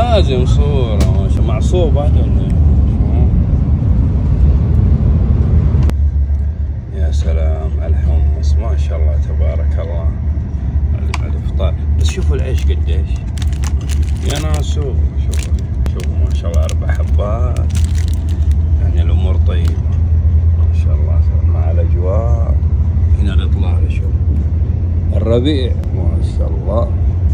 لازم صورة ماشي معصوب هذا ولا يا سلام على الحمص ما شاء الله تبارك الله على الافطار. بس شوفوا العيش قديش يا ناس، شوفوا ما شاء الله 4 حبات، يعني الامور طيبة ما شاء الله مع الاجواء. هنا الاطلال شوف الربيع ما شاء الله.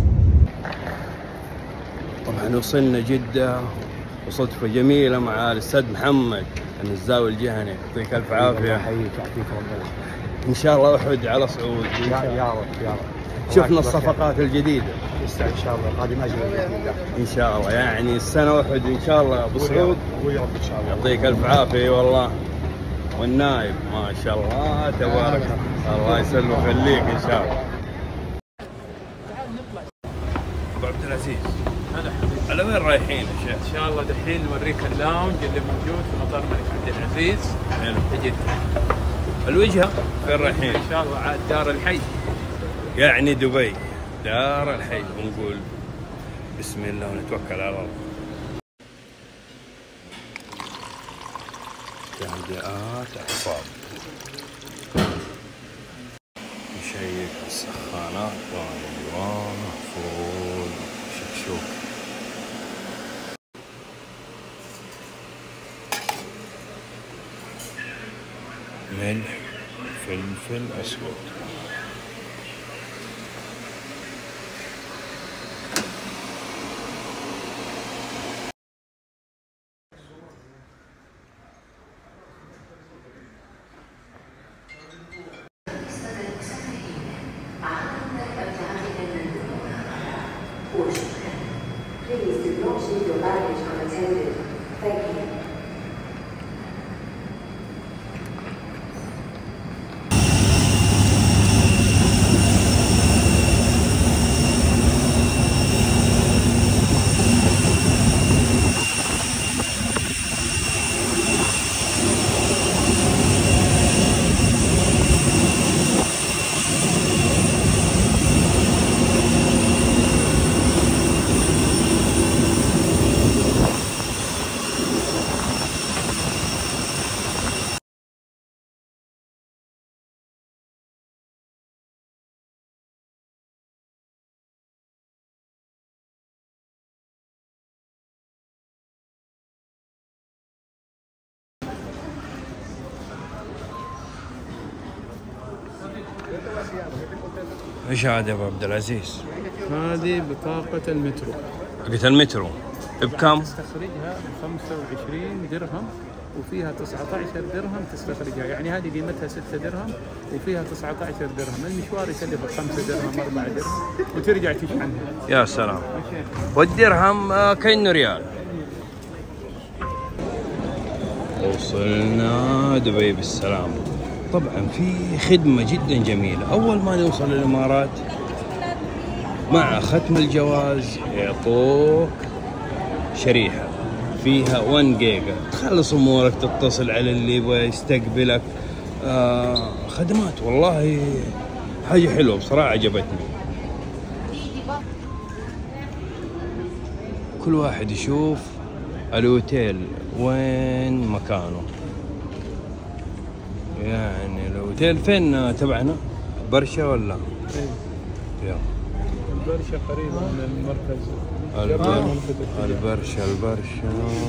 طبعا وصلنا جدة وصدفة جميلة مع الأستاذ محمد من الزاوية الجهني، يعطيك ألف عافية. يحييك يعطيك ربنا. إن شاء الله أحد على صعود يا رب. شفنا الصفقات الجديدة إن شاء الله قادم أجل بإذن الله. إن شاء الله، يعني السنة أحد إن شاء الله بصعود. ويا رب إن شاء الله. يعطيك ألف عافية والله. والنايب ما شاء الله تبارك الله يسلم ويخليك إن شاء الله. أبو عبد العزيز هلا حبيبي. على وين رايحين يا شيخ؟ ان شاء الله دحين نوريك اللاونج اللي موجود في مطار الملك عبد العزيز في جدة. الوجهة فين رايحين؟ ان شاء الله عاد دار الحي، يعني دبي دار الحي. ونقول بسم الله ونتوكل على الله. تهدئات أعصاب، نشيك السخانات والألوان فول شكشوك. ملح فلفل أسود. Please do not leave your baggage unattended. Thank you. ايش هذا يا ابو عبد العزيز؟ هذه بطاقة المترو. بطاقة المترو بكم؟ تستخرجها ب 25 درهم وفيها 19 درهم تستخرجها، يعني هذه قيمتها 6 درهم وفيها 19 درهم. المشوار يكلفك 5 درهم 4 درهم وترجع تشحنها. يا سلام. والدرهم كأنه ريال. وصلنا دبي بالسلام. طبعا في خدمة جدا جميلة. أول ما نوصل الإمارات مع ختم الجواز يعطوك شريحة فيها 1 جيجا تخلص أمورك، تتصل على اللي يبغى يستقبلك. خدمات والله حاجة حلوة بصراحة عجبتني. كل واحد يشوف الأوتيل وين مكانه. يعني الأوتيل فين تبعنا؟ برشا ولا؟ ايه البرشا قريبة من المركز. البرشا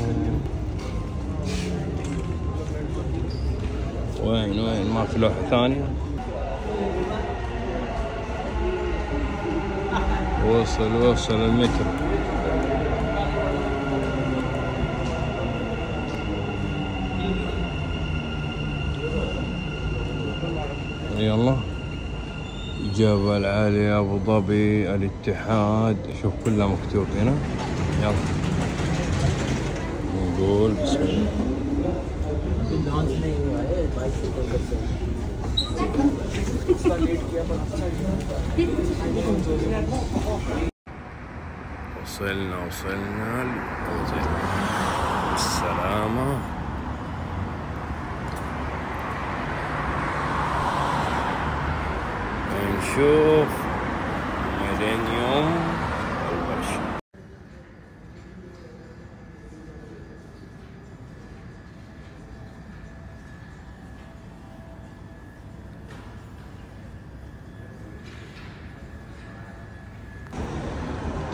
وين ما في لوحة ثانية. وصل المترو. يلا جبل علي أبو ظبي الاتحاد، شوف كلها مكتوب هنا. يلا نقول بسم الله. وصلنا بالسلامة. نشوف ميلينيوم البرشا.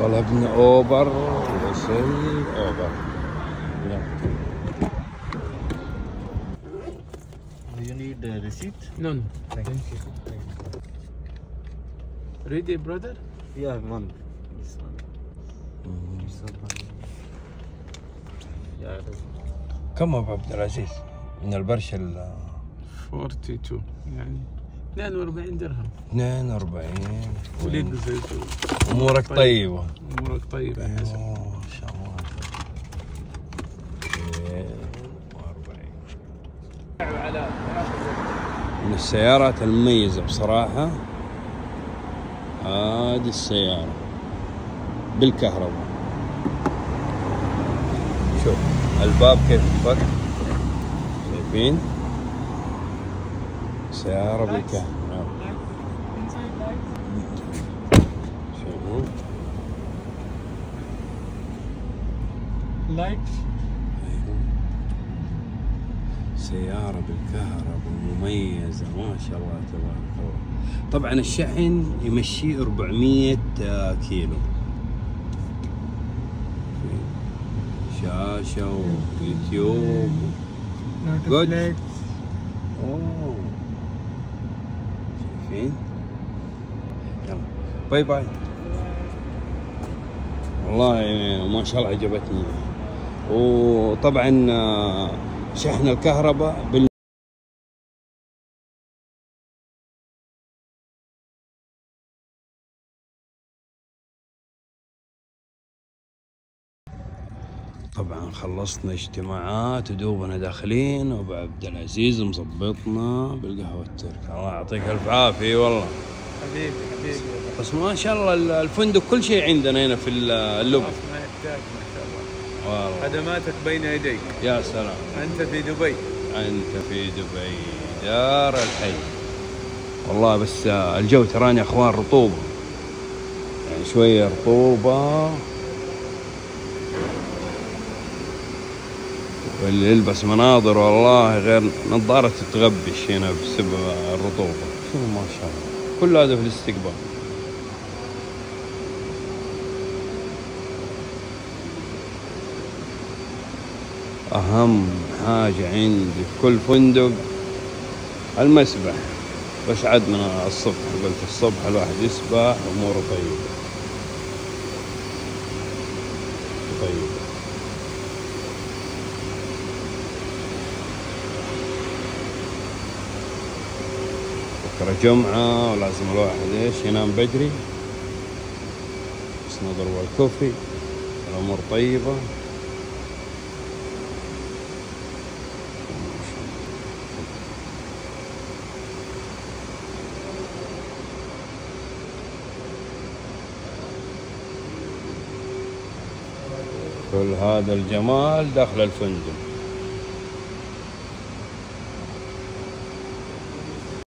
طلبنا اوبر وصل اوبر. Do you need the receipt? No, no. Thank you. Ready, brother? Yeah, one. This one. This one. Yeah, it is. كم ابو عبد العزيز من البرش 42 يعني 42 درهم. 42. وليد زيتون. امورك طيبه. امورك طيبه يا حسن. ما شاء الله. 42 من السيارات المميزه بصراحه. هذه السياره بالكهرباء. شوف الباب كيف انفك، شايفين؟ سيارة بالكهرباء. شوفوا سيارة بالكهرباء مميزة ما شاء الله تبارك الله. طبعا الشحن يمشي 400 كيلو. شاشة ويوتيوب. جود. اوه شايفين؟ يلا باي باي. والله ما شاء الله عجبتني. وطبعا شحن الكهرباء طبعا خلصنا اجتماعات ودوبنا داخلين، وابو عبد العزيز مظبطنا بالقهوه التركي. الله يعطيك الف عافيه والله. حبيبي حبيبي. بس ما شاء الله الفندق كل شيء عندنا هنا في اللوب. ما يحتاج ما شاء الله. والله خدماتك بين يديك. يا سلام. انت في دبي. انت في دبي دار الحي. والله بس الجو تراني يا اخوان رطوبه، يعني شويه رطوبه، واللي يلبس مناظر والله غير نظارة تغبش هنا بسبب الرطوبة. شو ما شاء الله كل هذا في الاستقبال. أهم حاجة عندي في كل فندق المسبح. بس عد من الصبح، قلت الصبح الواحد يسبح أموره طيبة. بكرة جمعة ولازم الواحد ينام بدري، بس نضرب الكوفي، الأمور طيبة. كل هذا الجمال داخل الفندق.